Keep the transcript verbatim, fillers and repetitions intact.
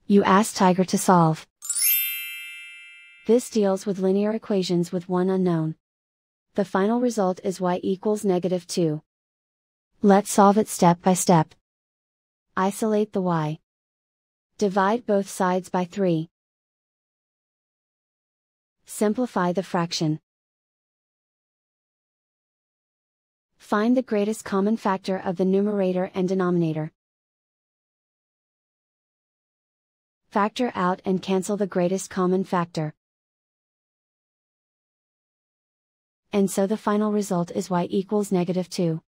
You ask Tiger to solve. This deals with linear equations with one unknown. The final result is y equals negative two. Let's solve it step by step. Isolate the y. Divide both sides by three. Simplify the fraction. Find the greatest common factor of the numerator and denominator. Factor out and cancel the greatest common factor. And so the final result is y equals negative two.